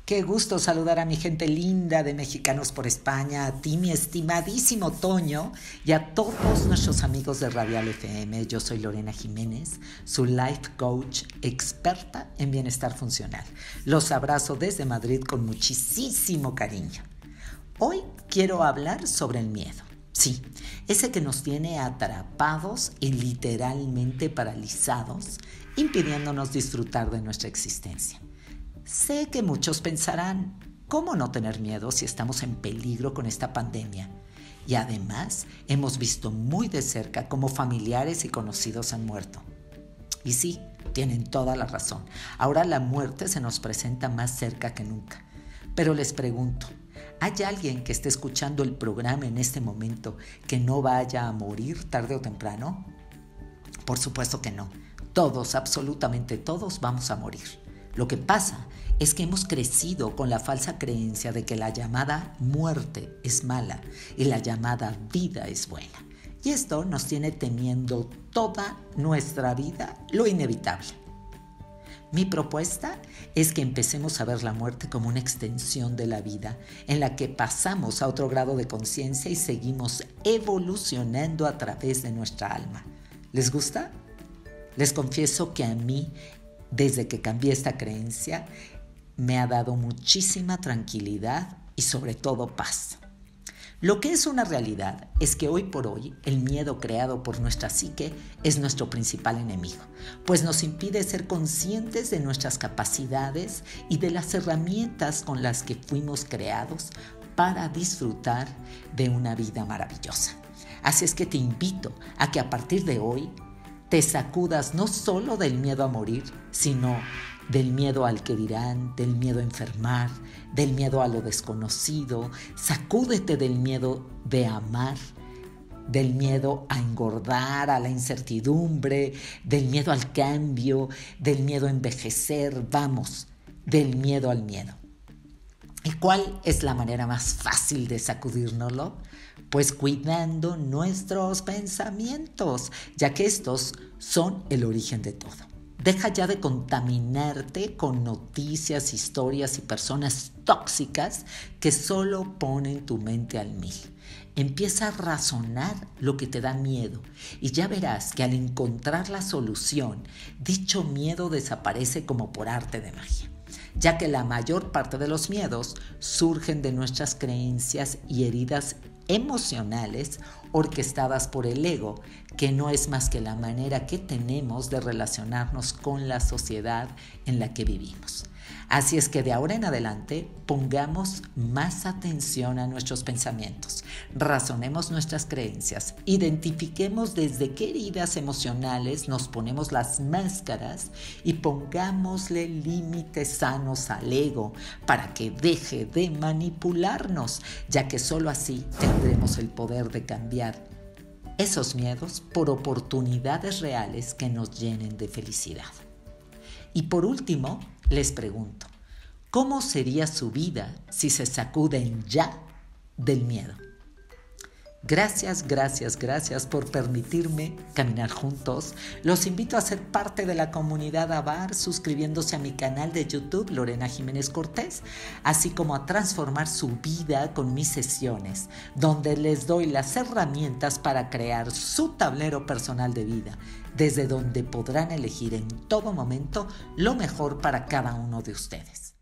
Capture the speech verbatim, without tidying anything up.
Qué gusto saludar a mi gente linda de Mexicanos por España, a ti, mi estimadísimo Toño, y a todos nuestros amigos de Radial F M. Yo soy Lorena Jiménez, su life coach experta en bienestar funcional. Los abrazo desde Madrid con muchísimo cariño. Hoy quiero hablar sobre el miedo. Sí, ese que nos tiene atrapados y literalmente paralizados, impidiéndonos disfrutar de nuestra existencia. Sé que muchos pensarán, ¿cómo no tener miedo si estamos en peligro con esta pandemia? Y además hemos visto muy de cerca cómo familiares y conocidos han muerto. Y sí, tienen toda la razón. Ahora la muerte se nos presenta más cerca que nunca. Pero les pregunto, ¿hay alguien que esté escuchando el programa en este momento que no vaya a morir tarde o temprano? Por supuesto que no. Todos, absolutamente todos, vamos a morir. Lo que pasa es que hemos crecido con la falsa creencia de que la llamada muerte es mala y la llamada vida es buena. Y esto nos tiene temiendo toda nuestra vida lo inevitable. Mi propuesta es que empecemos a ver la muerte como una extensión de la vida en la que pasamos a otro grado de conciencia y seguimos evolucionando a través de nuestra alma. ¿Les gusta? Les confieso que a mí, desde que cambié esta creencia, me ha dado muchísima tranquilidad y sobre todo paz. Lo que es una realidad es que hoy por hoy el miedo creado por nuestra psique es nuestro principal enemigo, pues nos impide ser conscientes de nuestras capacidades y de las herramientas con las que fuimos creados para disfrutar de una vida maravillosa. Así es que te invito a que a partir de hoy te sacudas no solo del miedo a morir, sino del miedo al que dirán, del miedo a enfermar, del miedo a lo desconocido. Sacúdete del miedo de amar, del miedo a engordar, a la incertidumbre, del miedo al cambio, del miedo a envejecer, vamos, del miedo al miedo. ¿Y cuál es la manera más fácil de sacudírnoslo? Pues cuidando nuestros pensamientos, ya que estos son el origen de todo. Deja ya de contaminarte con noticias, historias y personas tóxicas que solo ponen tu mente al mil. Empieza a razonar lo que te da miedo y ya verás que al encontrar la solución, dicho miedo desaparece como por arte de magia, ya que la mayor parte de los miedos surgen de nuestras creencias y heridas emocionales orquestadas por el ego, que no es más que la manera que tenemos de relacionarnos con la sociedad en la que vivimos. Así es que de ahora en adelante pongamos más atención a nuestros pensamientos, razonemos nuestras creencias, identifiquemos desde qué heridas emocionales nos ponemos las máscaras y pongámosle límites sanos al ego para que deje de manipularnos, ya que solo así tendremos el poder de cambiar esos miedos por oportunidades reales que nos llenen de felicidad. Y por último, les pregunto, ¿cómo sería su vida si se sacuden ya del miedo? Gracias, gracias, gracias por permitirme caminar juntos. Los invito a ser parte de la comunidad Avar suscribiéndose a mi canal de YouTube Lorena Jiménez Cortés, así como a transformar su vida con mis sesiones, donde les doy las herramientas para crear su tablero personal de vida, desde donde podrán elegir en todo momento lo mejor para cada uno de ustedes.